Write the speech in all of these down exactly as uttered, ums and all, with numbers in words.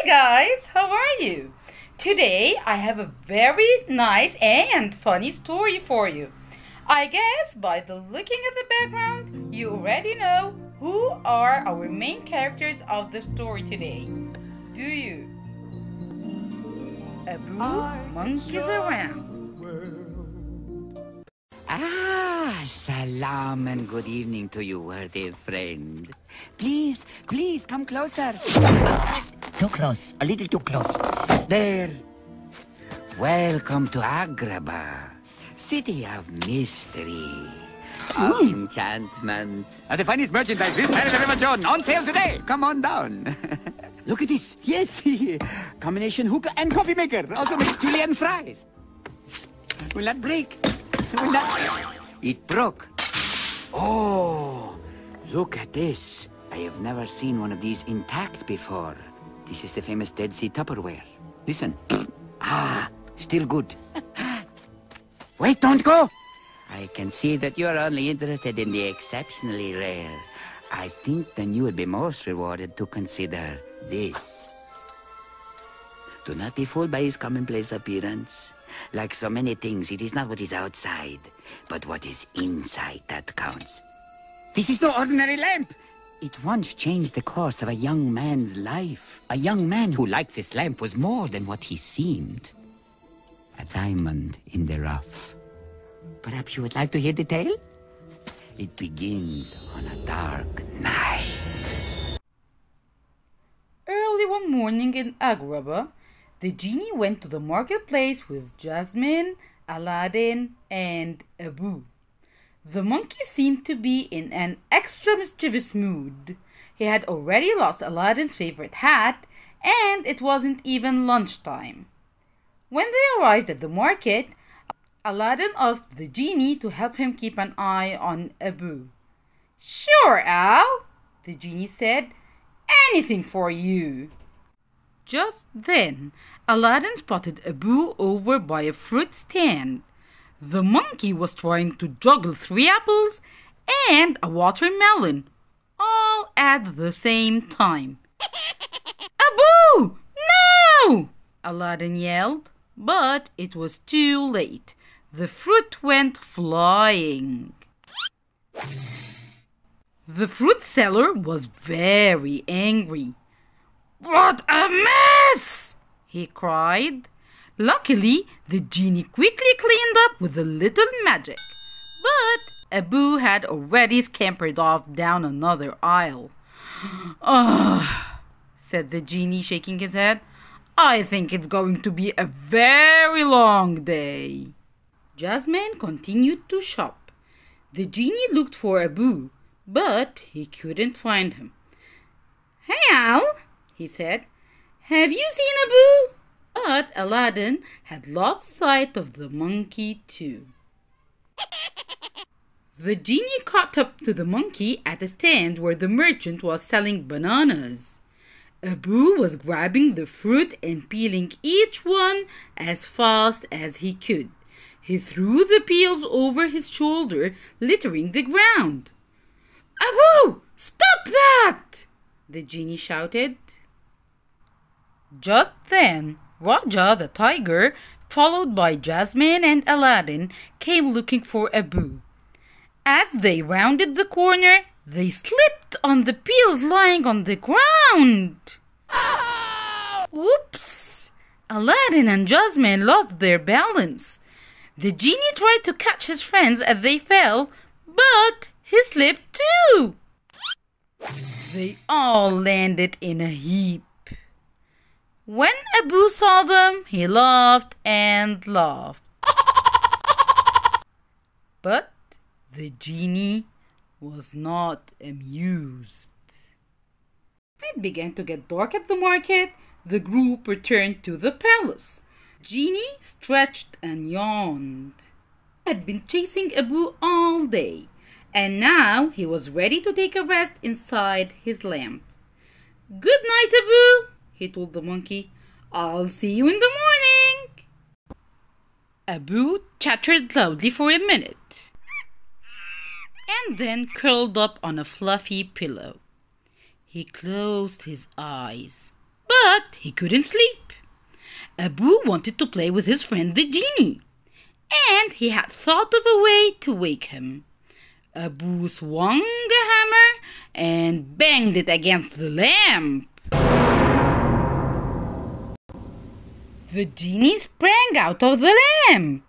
guys, how are you? Today I have a very nice and funny story for you. I guess by the looking at the background, you already know who are our main characters of the story today. Do you? Abu monkeys around. Ah, salam and good evening to you, worthy friend. Please, please come closer. Too close, a little too close. There. Welcome to Agrabah, city of mystery, of enchantment. Uh, the finest merchandise this side of the River Jordan, on sale today. Come on down. Look at this. Yes, combination hookah and coffee maker. Also makes julienne fries. Will not break. Will not. It broke. Oh, look at this. I have never seen one of these intact before. This is the famous Dead Sea Tupperware. Listen. Ah, still good. Wait, don't go! I can see that you're only interested in the exceptionally rare. I think then you would be most rewarded to consider this. Do not be fooled by his commonplace appearance. Like so many things, it is not what is outside, but what is inside that counts. This is no ordinary lamp! It once changed the course of a young man's life. A young man who liked this lamp was more than what he seemed. A diamond in the rough. Perhaps you would like to hear the tale? It begins on a dark night. Early one morning in Agrabah, the genie went to the marketplace with Jasmine, Alaadin, and Abu. The monkey seemed to be in an extra mischievous mood. He had already lost Aladdin's favorite hat, and it wasn't even lunchtime. When they arrived at the market, Aladdin asked the genie to help him keep an eye on Abu. "Sure, Al," the genie said. "Anything for you." Just then, Aladdin spotted Abu over by a fruit stand. The monkey was trying to juggle three apples and a watermelon, all at the same time. "Abu! No!" Aladdin yelled, but it was too late. The fruit went flying. The fruit seller was very angry. "What a mess!" he cried. Luckily, the genie quickly cleaned up with a little magic. But Abu had already scampered off down another aisle. "Ugh," said the genie, shaking his head. "I think it's going to be a very long day." Jasmine continued to shop. The genie looked for Abu, but he couldn't find him. "Hey, Al," he said. "Have you seen Abu?" But Aladdin had lost sight of the monkey too. The genie caught up to the monkey at a stand where the merchant was selling bananas. Abu was grabbing the fruit and peeling each one as fast as he could. He threw the peels over his shoulder, littering the ground. "Abu, stop that!" the genie shouted. Just then, Raja the tiger, followed by Jasmine and Aladdin, came looking for Abu. As they rounded the corner, they slipped on the peels lying on the ground. Oops! Aladdin and Jasmine lost their balance. The genie tried to catch his friends as they fell, but he slipped too. They all landed in a heap. When Abu saw them, he laughed and laughed. But the genie was not amused. It began to get dark at the market. The group returned to the palace. Genie stretched and yawned. He had been chasing Abu all day, and now he was ready to take a rest inside his lamp. "Good night, Abu," he told the monkey. "I'll see you in the morning." Abu chattered loudly for a minute, and then curled up on a fluffy pillow. He closed his eyes. but he couldn't sleep. Abu wanted to play with his friend the genie, and he had thought of a way to wake him. Abu swung a hammer and banged it against the lamp. The genie sprang out of the lamp.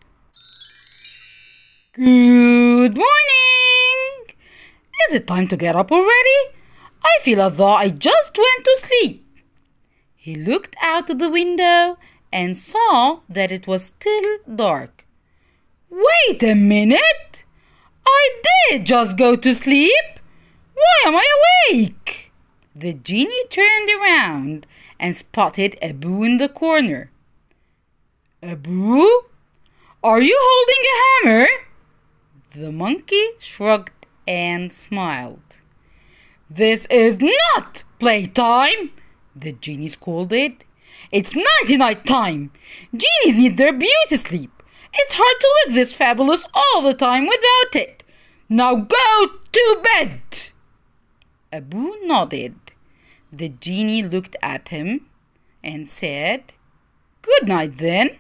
Good morning! Is it time to get up already? I feel as though I just went to sleep. He looked out of the window and saw that it was still dark. Wait a minute! I did just go to sleep. Why am I awake? The genie turned around and spotted Abu in the corner. Abu? Are you holding a hammer? The monkey shrugged and smiled. This is not playtime, the genie scolded. It's nighty-night time. Genies need their beauty sleep. It's hard to look this fabulous all the time without it. Now go to bed. Abu nodded. The genie looked at him and said, Good night then.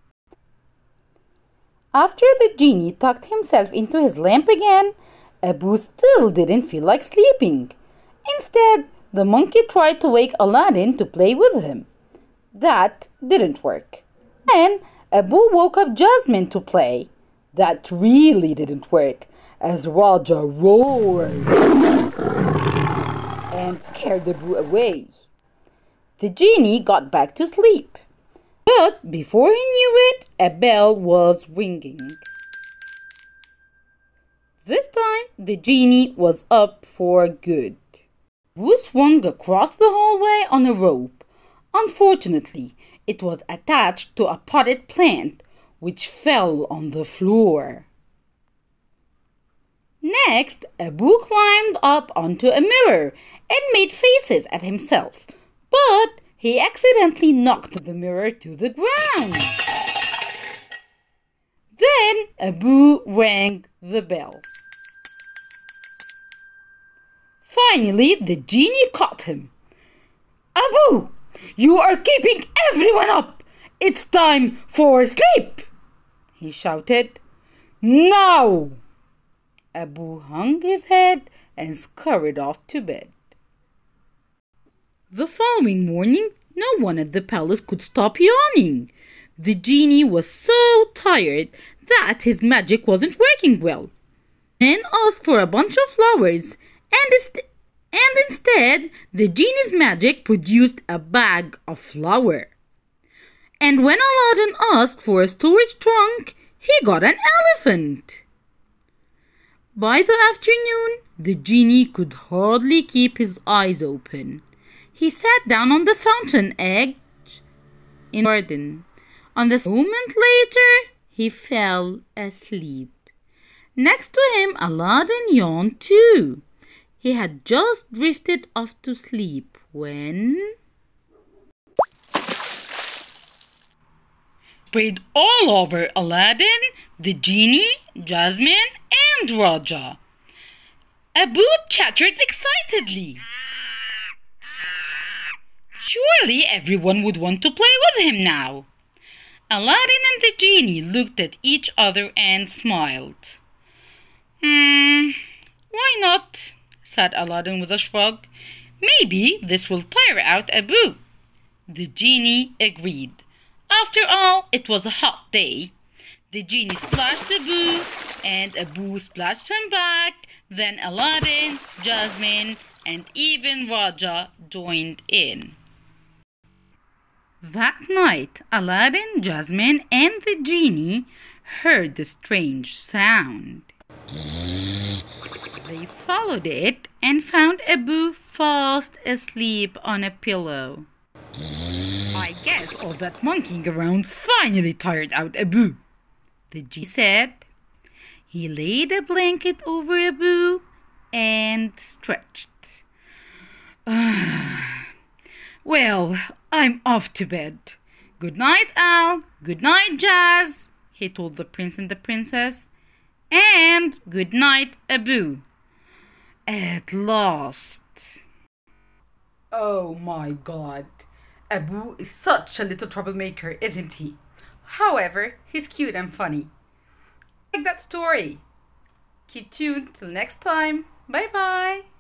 After the genie tucked himself into his lamp again, Abu still didn't feel like sleeping. Instead, the monkey tried to wake Alaadin to play with him. That didn't work. Then Abu woke up Jasmine to play. That really didn't work, as Raja roared and scared Abu away. The genie got back to sleep. But before he knew it, a bell was ringing. This time, the genie was up for good. Abu swung across the hallway on a rope. Unfortunately, it was attached to a potted plant, which fell on the floor. Next, Abu climbed up onto a mirror and made faces at himself, but he accidentally knocked the mirror to the ground. Then Abu rang the bell. Finally, the genie caught him. Abu, you are keeping everyone up. It's time for sleep, he shouted. Now! Abu hung his head and scurried off to bed. The following morning, no one at the palace could stop yawning. The genie was so tired that his magic wasn't working well. Men asked for a bunch of flowers, and, ist- and instead, the genie's magic produced a bag of flour. And when Aladdin asked for a storage trunk, he got an elephant. By the afternoon, the genie could hardly keep his eyes open. He sat down on the fountain edge in the garden. On the moment later, he fell asleep. Next to him, Aladdin yawned too. He had just drifted off to sleep when... Sprayed all over Aladdin, the genie, Jasmine, and Raja. Abu chattered excitedly. Surely everyone would want to play with him now. Aladdin and the genie looked at each other and smiled. Hmm, why not? Said Aladdin with a shrug. Maybe this will tire out Abu. The genie agreed. After all, it was a hot day. The genie splashed Abu, and Abu splashed him back. Then Aladdin, Jasmine, and even Raja joined in. That night, Aladdin, Jasmine, and the genie heard the strange sound. They followed it and found Abu fast asleep on a pillow. I guess all that monkeying around finally tired out Abu, the genie said. He laid a blanket over Abu and stretched. Well, I'm off to bed. Good night, Al. Good night, Jazz, he told the prince and the princess. And good night, Abu. At last. Oh my God. Abu is such a little troublemaker, isn't he? However, he's cute and funny. I like that story. Keep tuned till next time. Bye bye.